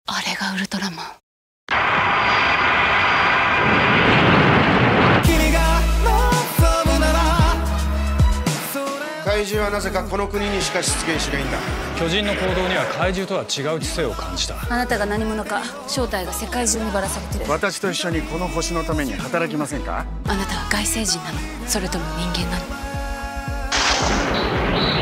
あれがウルトラマン。 怪獣はなぜかこの国にしか出現しないんだ。 巨人の行動には怪獣とは違う知性を感じた。 あなたが何者か正体が世界中にばらされてる。 私と一緒にこの星のために働きませんか？ あなたは外星人なの？それとも人間なの？